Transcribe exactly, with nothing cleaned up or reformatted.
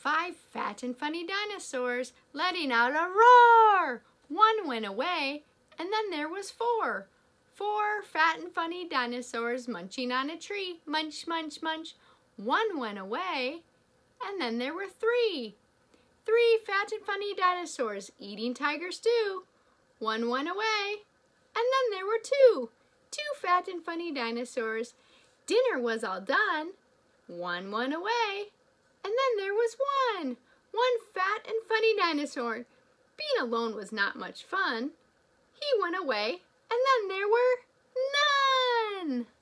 five fat and funny dinosaurs, letting out a roar. One went away, and then there was four. Four fat and funny dinosaurs munching on a tree. Munch, munch, munch. One went away, and then there were three. Three fat and funny dinosaurs eating tiger stew. One went away, and then there were two. Two fat and funny dinosaurs. Dinner was all done. One went away, and then there was one. One fat and funny dinosaur. Being alone was not much fun. He went away, and then there were none.